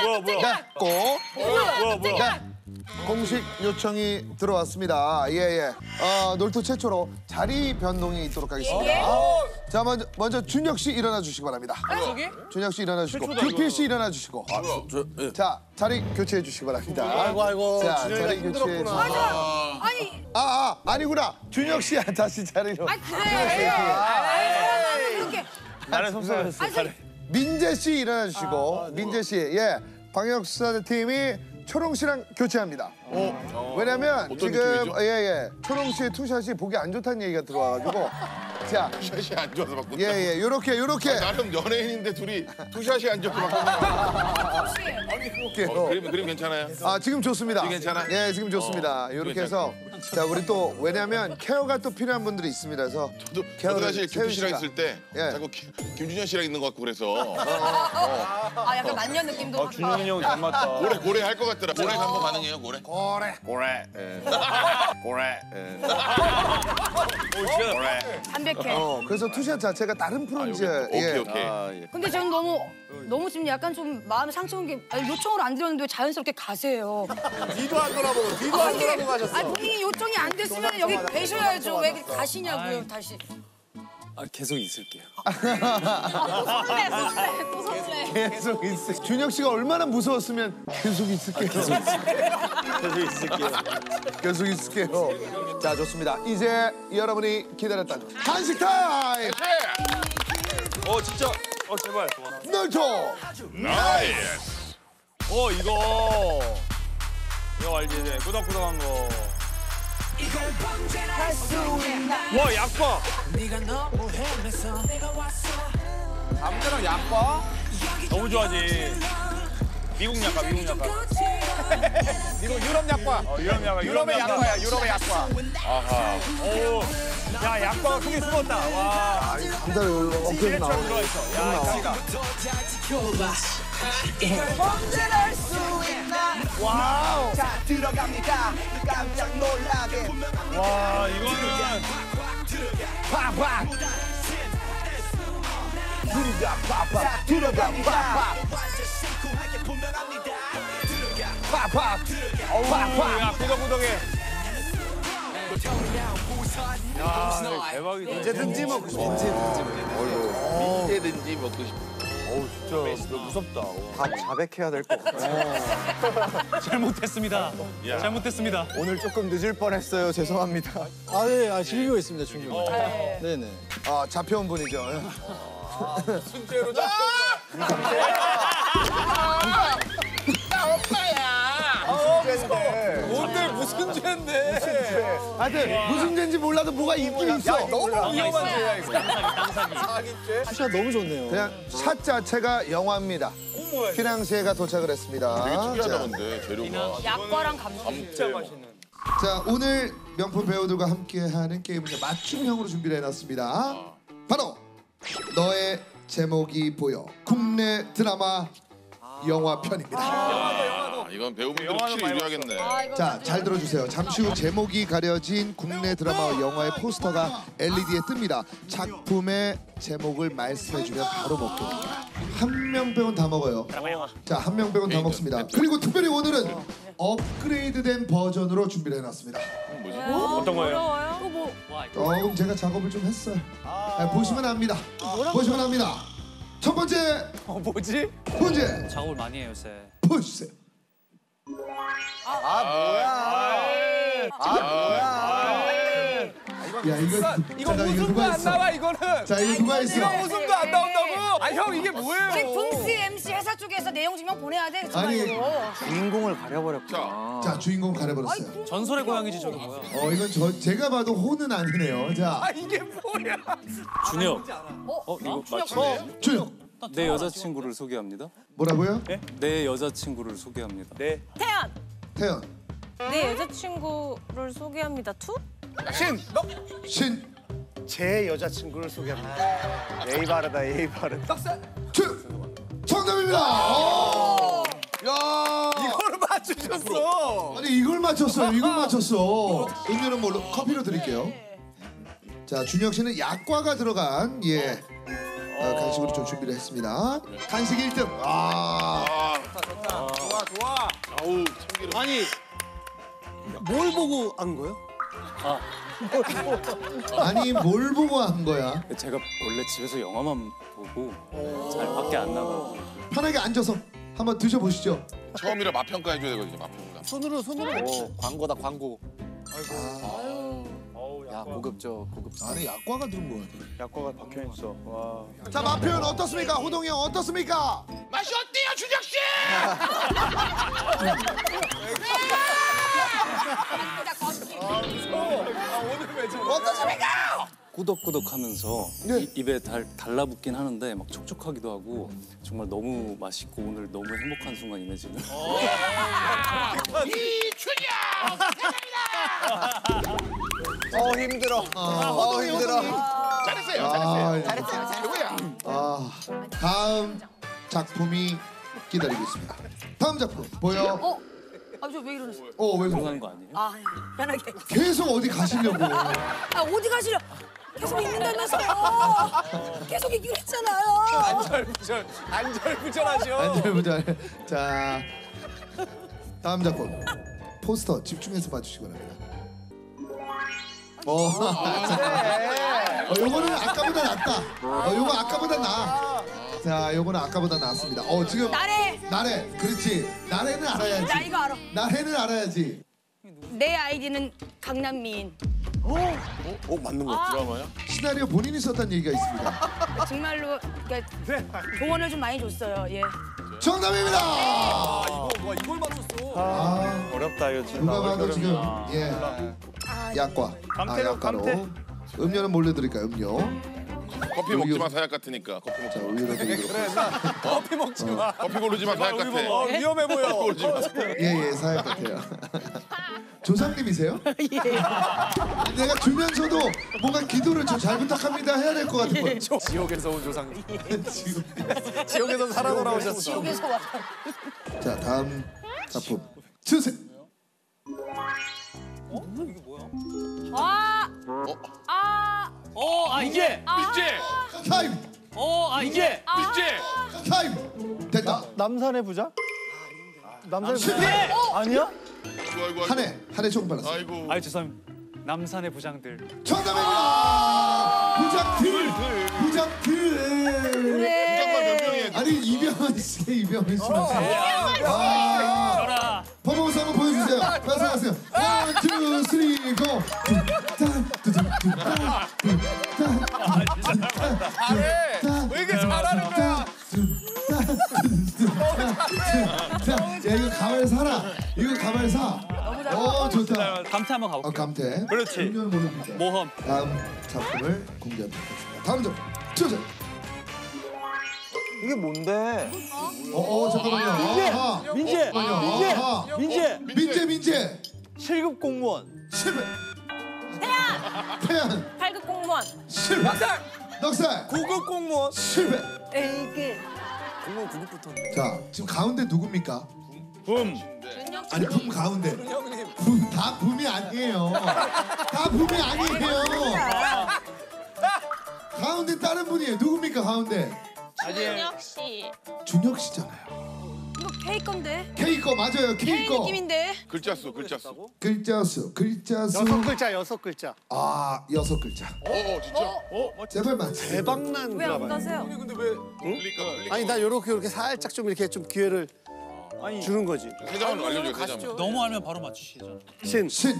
됐고. 뭐야. 공식 요청이 들어왔습니다. 예예. 놀토 최초로 자리 변동이 있도록 하겠습니다. 자 먼저 준혁 씨 일어나 주시기 바랍니다. 준혁 씨 일어나 주시고 규필 씨 일어나 주시고. 자 자리 교체해 주시기 바랍니다. 아이고. 자 자리 교체해 주시고. 아니. 아니구나. 준혁 씨 다시 자리로. 그래. 그렇게. 나는 속상했어. 민재 씨 일어나 주시고. 민재 씨 방역수사대팀이 초롱 씨랑 교체합니다. 왜냐면 지금 초롱 씨의 투샷이 보기 안 좋다는 얘기가 들어와가지고 자 투샷이 안 좋아서 바꾼다. 요렇게 나름 연예인인데 둘이 투샷이 안 좋고 바꾼다. 그림 괜찮아요? 지금 좋습니다. 지금 괜찮아? 예, 지금 좋습니다. 요렇게 해서 자 우리 또 왜냐면 케어가 또 필요한 분들이 있습니다. 그래서 저도 사실 세훈 규필 씨랑 씨가. 있을 때 예. 자꾸 김준현 씨랑 있는 것 같고 그래서 약간 만년 느낌도. 준영이 형 닮았다. 고래 할 것 같더라. 고래 한번 가능해요? 고래? 고래. 담백해. 그래서 투샷 자체가 다른 프로인지 오케이. 근데 저는 너무 지금 약간 좀 마음에 상처 온 게 요청을 안 드렸는데 왜 자연스럽게 가세요. 뒤도 안 돌아보고 가셨어. 아니 본인이 요청이 안 됐으면 여기 계셔야죠. 왜 가시냐고요 다시. 계속 있을게요. 또 설레. 계속 있을. 준혁 씨가 얼마나 무서웠으면 계속 있을게요. 계속 있을게요. 자 좋습니다. 이제 여러분이 기다렸던 간식 타임. 진짜. 제발. 놀토. 나이스. 이거 알지 이제 꾸덕꾸덕한 거. 와 약과. 남자랑 약과? 너무 좋아하지. 미국 약과. 유럽 약과. 유럽의 약과야. 유럽의 약과. 아하. 오. 야 약과가 크게 숨었다. 와. 감자를 어깨에 시계처럼 나오네. 들어가 있어. 야 짱이다. 와우. 자 들어갑니다 깜짝 놀라게 와 이거는 팍팍 들어갑니다 팍팍 야 꾸덕꾸덕해. 야 대박이다. 언제든지 먹고 싶어. 언제든지 먹고 싶어. 진짜 무섭다. 다 자백해야 될 것 같아요. 잘못했습니다. 잘못했습니다. 오늘 조금 늦을 뻔했어요. 죄송합니다. 네, 즐기고 있습니다, 충분히. 네네. 잡혀온 분이죠. 순죄로 잡혀온 거야. 뭔데 무슨 죄인데? 하여튼 무슨 죄인지 몰라도 뭐가 있긴 있어. 너무 위험한 죄야 이거. 사기죄? 샷 너무 좋네요. 그냥 샷 자체가 영화입니다. 피낭시에가 도착을 했습니다. 되게 특이하다 자, 근데 재료가. 약과랑 감자. 진짜 맛있는. 자, 오늘 명품 배우들과 함께하는 게임은 맞춤형으로 준비를 해놨습니다. 바로 너의 제목이 보여 국내 드라마 영화 편입니다. 이건 배우분들이 확실히 유리하겠네. 자, 잘 들어주세요. 잠시 후 제목이 가려진 국내 드라마와 영화의 포스터가 LED에 뜹니다. 작품의 제목을 말씀해주면 바로 먹게 됩니다. 한 명 빼곤 다 먹어요. 자, 한 명 빼곤 다 먹습니다. 그리고 특별히 오늘은 업그레이드된 버전으로 준비를 해놨습니다. 어떤 거예요? 조금 제가 작업을 좀 했어요. 보시면 압니다. 보시면 압니다. 첫 번째 뭐지? 문제 작업을 많이 해요, 요새. 보여주세요. 야, 이거 웃음도 안 나와 이거는. 자, 이거 누가 했어? 웃음도 안 나온다고? 형 이게 뭐예요? 우리 붕씨 MC 회사 쪽에서 내용 증명 보내야 돼. 아니. 주인공을 가려버렸구나. 자, 주인공 가려버렸어요. 전설의 고양이지, 저기 뭐야. 이건 제가 봐도 호는 아니네요. 자, 이게 뭐야? 준혁. 이거 맞지? 준혁 내 여자친구를 소개합니다. 뭐라고요? 내 여자친구를 소개합니다. 네. 태연. 태연, 내 여자친구를 소개합니다. 투? 신, 제 여자친구를 소개합니다 예의 바르다 예의 바르다 준 정답입니다. 야, 이거를 맞추셨어. 아니 이걸 맞췄어요. 이걸 맞췄어. 음료는 뭘로? 커피로 드릴게요. 자, 준혁 씨는 약과가 들어간 간식으로 좀 준비를 했습니다. 간식 1등. 아니 뭘 보고 한 거예요? 아니 뭘 보고 한 거야? 제가 원래 집에서 영화만 보고 잘 밖에 안 나가고. 편하게 앉아서 한번 드셔보시죠. 처음이라 맛평가 해줘야 되거든요. 맛평가. 손으로. 광고다 광고. 야 고급져 고급져. 안에 약과가 들은 거 같아. 약과가 박혀 있어. 와. 자, 맛 표현 어떻습니까? 호동이 형 어떻습니까? 맛이 어때요, 준혁 씨? 꾸덕꾸덕하면서 네. 입에 달라붙긴 하는데 막 촉촉하기도 하고 정말 너무 맛있고 오늘 너무 행복한 순간이네 지금. 이준혁! 힘들어. 힘들어. 잘했어요. 최고야. 다음 작품이 기다리고 있습니다. 다음 작품 보여. 아, 저 왜 이러세요? 왜 그래? 들어가는 거 아니에요? 아, 편하게. 계속 어디 가시려고? 아, 어디 가시려? 계속 있는다면서요. 계속 있기로 했잖아요. 안절부절하죠. 안절부절. 자, 다음 작품 포스터 집중해서 봐주시기 바랍니다. 요거는 아까보다 낫다. 요거 아까보다 나아. 자, 요거는 아까보다 낫습니다. 지금 나래. 그렇지. 나래는 알아야지. 나 이거 알아. 나래는 알아야지. 내 아이디는 강남미인. 맞는 거. 드라마야? 시나리오 본인이 썼다는 얘기가 있습니다. 정말로 그러니까 조언을 좀 많이 줬어요. 예. 정답입니다. 이걸 맞췄어. 어렵다 이거 진짜. 누가 봐도 지금 약과. 감태로, 약과로. 감태. 음료는 몰래 드릴까요? 음료. 커피 먹지 마, 사약 같으니까. 커피 먹지 자, 마. 우유를 드리도록 하겠습니다. 커피 먹지 마. 커피 고르지 마, 사약 같아. 위험해 보여. 예, 사약 같아요. 조상님이세요? 내가 주면서도 뭔가 기도를 좀 잘 부탁합니다 해야 될 것 같은 거예요. 지옥에서 온 조상님. 지옥에서 살아 돌아오셨어. 지옥에서 와. 자, 다음 작품 주세요. 이게. 민재! 타임. 이게. 민재! 타임. 됐다. 남산의 부자? 남산의 부자? 실패. 아니야? 아이고. 한해 총 받았어. 아이고. 아이 죄송합니다. 남산의 부장들. 정답입니다. 부장들. 부장만 몇 명이에요? 아니 이병헌 씨, 이병헌 씨. 저라. 퍼포먼스 한번 보여주세요. 말씀하세요. 1, 2, 3, go. 왜 이렇게 잘하는 거야? 야, 이거 가발 사라. 이거 가발 사. 좋다. 감태 한번 가볼게요. 감태. 그렇지. 음료는 모릅니다. 모험. 다음 작품을 공개하도록 하겠습니다. 다음 작품 주세요. 이게 뭔데? 잠깐만요. 민재. 7급 공무원. 실패. 태연. 8급 공무원. 실패. 넉살. 9급 공무원. 실패. 에이그. 공무원 9급부터. 자, 지금 가운데 누굽니까? 붐. 아니 붐 가운데. 형님. 다 붐이 아니에요. 다 붐이 아니에요. 가운데 다른 분이에요. 누굽니까 가운데? 준혁 씨. 준혁 씨잖아요. 이거 K 건데. K 거 맞아요. K K 거. 느낌인데. 글자 수. 글자 수. 6글자. 6글자. 아, 6글자. 진짜? 제발 맞지. 대박난 왜 안 드라마. 가세요? 근데 왜? 흘릴까? 아니 나 요렇게 살짝 좀 이렇게 좀 기회를 주는 거지. 세장을 알려줘요, 세장. 너무 알면 바로 맞추시죠. 신.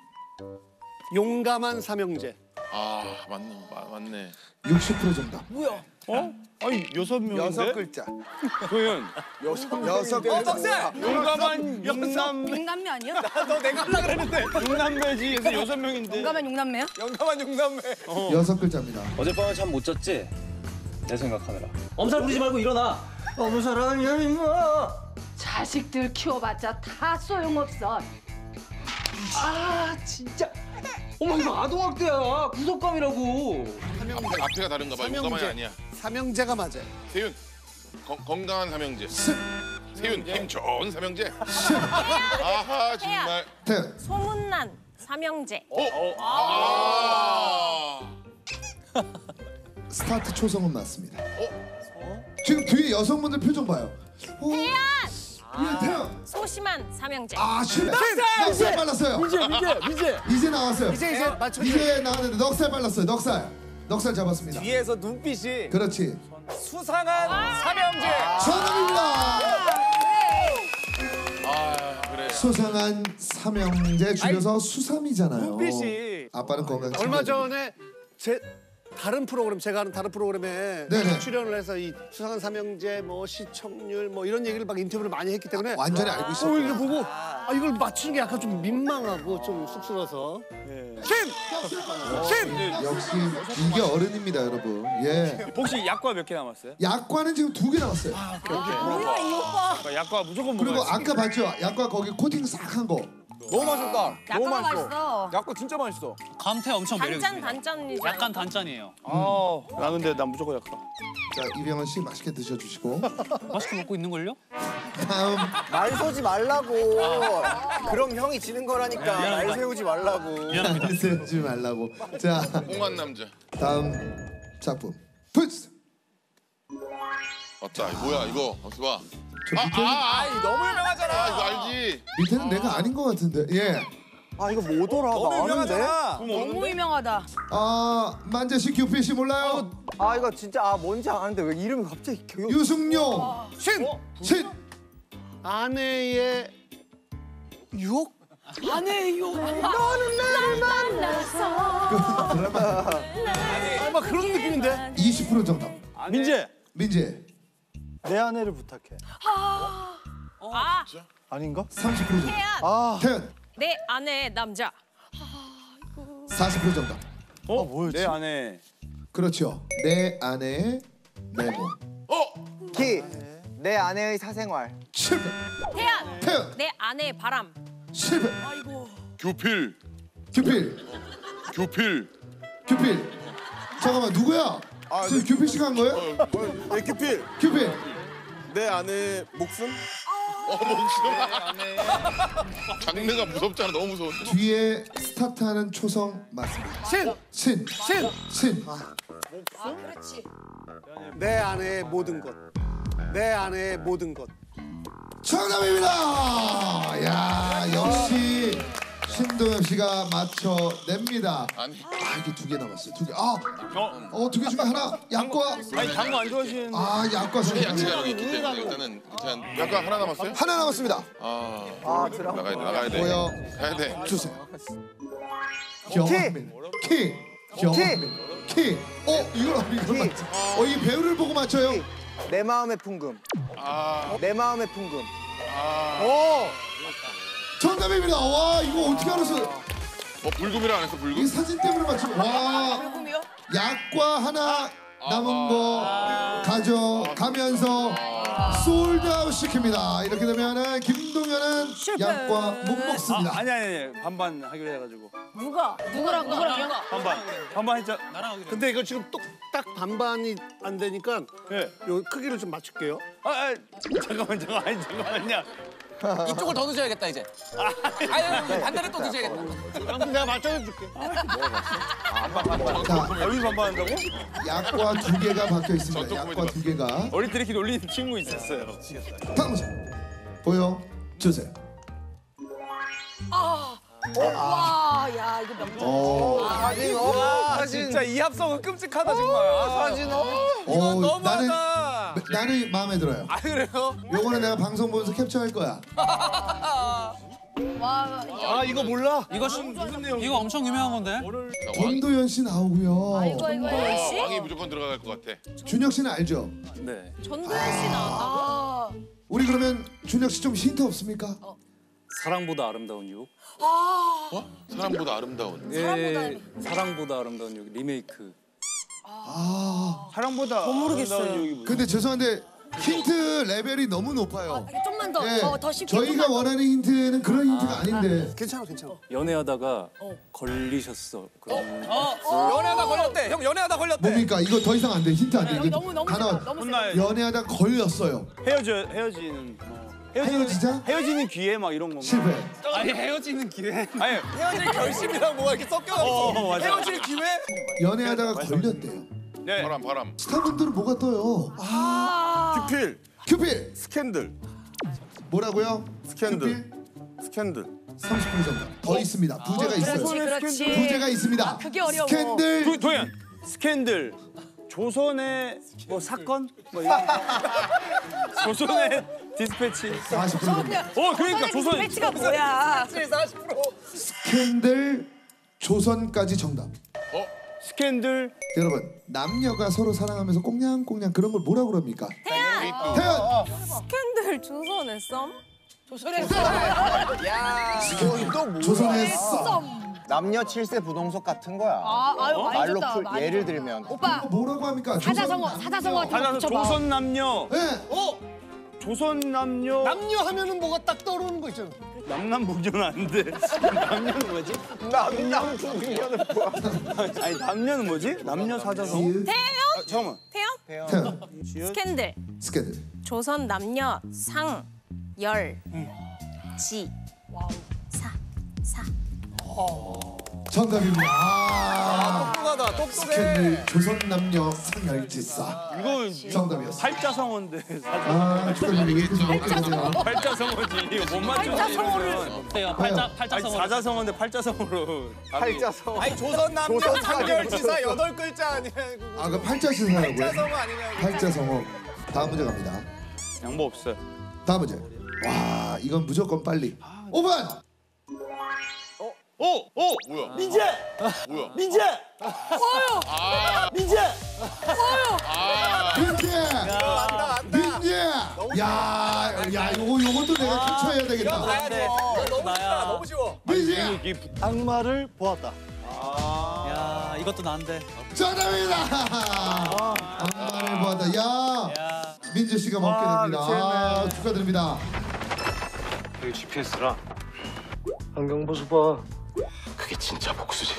용감한 삼형제. 맞네. 60% 정답. 아니 6명인데? 글자. 도현. 6글자. 넉살. 용감한 용남. 용남매 아니야? 너 내가 하려고 그랬는데. 용남매지. 그래서 6명인데. 용감한 용남매야? 영감한 용남매. 6글자입니다. 어젯밤에 잠 못 잤지? 내 생각하느라. 엄살 부리지 말고 일어나. 엄살 아니야 임마. 자식들 키워봤자 다 소용없어. 아 진짜. 어머 이거 아동학대야. 구속감이라고. 삼형제 앞에가 다른가 봐. 용감한이 아니야. 삼형제가 맞아요. 세윤. 건강한 삼형제. 세윤 힘 좋은 삼형제. 아하 정말. 태연. 소문난 삼형제. 스타트 초성은 맞습니다. 지금 뒤에 여성분들 표정 봐요. 태연. 예, 태연. 소심한 삼형제. 아 실패. 넉살 빨랐어요. 민재. 이제 나왔어요. 이제 맞춰. 이제 나왔는데 넉살 빨랐어요. 넉살 잡았습니다. 뒤에서 눈빛이 그렇지. 수상한 삼형제. 정답입니다. 그래. 수상한 삼형제 줄여서 수삼이잖아요. 눈빛이. 아빠는 건강. 얼마 전에 제 다른 프로그램 제가 하는 다른 프로그램에 네네. 출연을 해서 이 수상한 삼형제 뭐 시청률 뭐 이런 얘기를 막 인터뷰를 많이 했기 때문에 완전히 알고 있어요. 이걸 보고 이걸 맞추는 게 약간 좀 민망하고 좀 쑥스러워서 신! 역시 이게 어른입니다, 여러분. 예. 혹시 약과 몇 개 남았어요? 약과는 지금 2개 남았어요. 뭐야 이 오빠. 그러니까 약과 무조건 그리고 먹어야지. 아까 봤죠? 약과 거기 코팅 싹 한 거. 너무 맛있다. 너무 약과가 맛있어. 맛있어. 약과 진짜 맛있어. 감태 엄청 매력 단짠 있습니다. 단짠이죠. 약간 단짠이에요. 나 근데 난 무조건 약과. 자, 이병헌 씨 맛있게 드셔주시고. 맛있게 먹고 있는 걸요? 다음 말 쏘지 말라고. 그럼 형이 지는 거라니까 말 세우지 말라고. 미안합니다. 세우지 말라고. 자, 홍한 남자. 다음 작품. 푸스. 맞다. 뭐야 이거? 어서 봐. 저 밑에는, 너무 유명하잖아. 이거 알지. 밑에는 내가 아닌 것 같은데. 예. 이거 뭐더라? 너무 유명하잖아. 너무 유명하다. 아, 만재 씨, 규필 씨 몰라요? 이거 진짜 뭔지 아는데 왜 이름이 갑자기 유승용. 신. 아내의 유혹? 아내요. 막 그런 느낌인데. 20% 정답. 민재. 민재. 내 아내를 부탁해. 아닌가? 30% 정답. 태연. 태연. 내 아내의 남자. 40% 정답. 뭐였지? 내 안에. 그렇죠. 내 아내의 메모. 내 아내의 사생활. 실패. 태연. 태연. 내 아내의 바람. 실패. 교필. 규필. 교필. 잠깐만, 누구야? 지금 규필 씨가 한 거예요? 내 규필. 규필. 내 아내의 목숨. 목숨. 장르가 무섭잖아. 너무 무서운데. 뒤에 스타트하는 초성 맞습니다. 신. 그렇지. 내 아내의 모든 것. 내 아내의 모든 것. 정답입니다. 야, 역시 신동엽 씨가 맞춰냅니다. 아니. 이게 2개 남았어요. 2개. 2개 중에 하나. 약과. 아니 단 거 안 좋아하시는. 약과 야채가 여기 있기 때문에 일단은 그냥 약간 하나 남았어요? 하나 남았습니다. 나가야 돼. 보여 가야 돼. 주세요. 경민. 키. 이걸 맞죠? 이 배우를 보고 맞춰요. 내 마음의 풍금. 내 마음의 풍금. 정답입니다. 와, 이거 어떻게 알았어? 불금이라 안 했어 이 불금? 사진 때문에 맞춘. 와. 불금이요? 약과 하나 남은 거 가져가면서 솔드아웃 시킵니다. 이렇게 되면은 김동현은 실패. 약과 못 먹습니다. 아니 반반 하기로 해가지고. 누구랑? 반반 했죠. 근데 이거 지금 딱 반반이 안 되니까 네. 요 크기를 좀 맞출게요. 잠깐만요. 이쪽을 더 넣으셔야겠다 이제. 아유 반대로 또 넣으셔야겠다. 내가 맞춰줄게. 자, 여기서 반반 한다고? 약과 2개가 박혀 있습니다. 약과 2개가. 어릴 때 놀리는 친구 있었어요. 다음 보여 주세요. 와, 야 이거 명작. 진짜 이 합성은 끔찍하다 정말. 사진 이건 너무하다. 나는 마음에 들어요. 그래요? 요거는 내가 방송 보면서 캡처할 거야. 와, 이거 몰라? 이거 엄청 유명한 건데. 전도연 씨 나오고요. 이거 씨? 왕이 무조건 들어갈 것 같아. 준혁 씨는 알죠? 네. 전도연 씨 나왔다고? 우리 그러면 준혁 씨 좀 힌트 없습니까? 사랑보다 아름다운 유혹. 사람보다 아름다운. 사랑보다 아름다운 유혹 리메이크. 사랑보다 더 모르겠어요. 근데 죄송한데 힌트 레벨이 너무 높아요. 좀만 예, 더 쉽게. 저희가 원하는 힌트는 그런 힌트가 아닌데. 괜찮아. 연애하다가 걸리셨어. 그런. 연애하다 걸렸대. 형 연애하다 걸렸대. 뭡니까? 이거 더 이상 안 돼. 힌트 안 돼. 이거 너무 다 나와. 너무 혼나요. 연애하다 걸렸어요. 헤어지는 헤어지자? 헤어지는 기회 막 이런 거. 실패. 아니 헤어지는 기회. 아니 헤어질 결심이랑 뭐가 이렇게 섞여가지고. 맞아. 헤어질 기회? 연애하다가 걸렸대요. 네. 바람. 스타분들은 뭐가 떠요? 규필. 큐필. 스캔들. 뭐라고요? 스캔들. 스캔들. 30% 정답. 더 있습니다. 부제가 있어요. 그렇지. 부제가 있습니다. 그게 어려워. 스캔들. 도현. 스캔들. 조선의 뭐 사건? 뭐 이런 거. 조선의 디스패치. 40% 정답. 그러니까 조선. 패치가 뭐야? 스캔들 조선까지 정답. 스캔들. 여러분 남녀가 서로 사랑하면서 꽁냥꽁냥 그런 걸 뭐라 그럽니까? 태연. 스캔들 조선의 썸? 조선의 조선의 썸. 남녀 7세 부동석 같은 거야. 아유 많이 말로 좋다. 풀 많이 예를 좋다. 들면 오빠 뭐라고 합니까? 사자성어 같은 거 붙여봐. 조선 남녀. 네. 조선 남녀. 남녀 하면은 뭐가 딱 떠오르는 거 있잖아. 남남북녀는 안 돼. 남녀는 뭐지? 남남북녀는 뭐야? 아니 남녀는 뭐지? 남녀 사자성. 잠깐만. 태연? 태연. 스캔들. 스캔들. 조선 남녀 상, 열, 지, 사. 정답입니다. 똑똑하다, 똑똑해. 스캔들 조선 남녀 상열지사. 이거 정답이었어. 팔자성어인데. 축하드립니다. 팔자성어지. 이거 못 맞추는 팔자성어를. 사자성어인데 팔자성어로. 팔자성. 아니 조선 남녀 상결지사 8글자 아니야. 아, 그 팔자시사라고요? 팔자성어 아니냐. 팔자성어. 다음 문제 갑니다. 양보 없어요. 다음 문제. 와, 이건 무조건 빨리. 5번. 뭐야? 민재. 뭐야? 민재. 민재. 민재. 야, 요것도 내가 캡처해야 되겠다. 너무 쉬워. 민재. 악마를 보았다. 야, 이것도 난데. 정답입니다. 악마를 보았다. 야, 민재 씨가 먹게 됩니다. 축하드립니다. 여기 GPS라. 안경 보수 봐. 그게 진짜 복수지.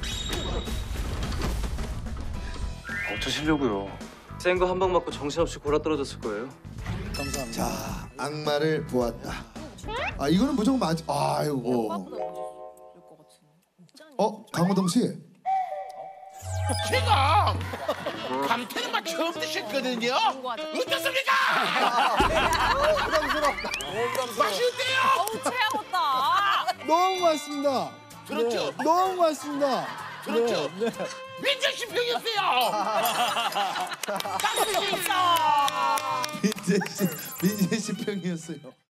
어쩌시려고요? 센 거 한 방 맞고 정신없이 골아 떨어졌을 거예요. 자, 악마를 보았다. 아, 이거는 무조건 맞. 아이고. 강호동 씨. 제가 감태는 맛 처음 드셨거든요. 어떻습니까? 맛이 어때요? 최악었다. 너무 맛있습니다. 그렇죠. 너무 맛있습니다. 그렇죠. 민재 씨 평이었어요. 민재 씨 평이었어요.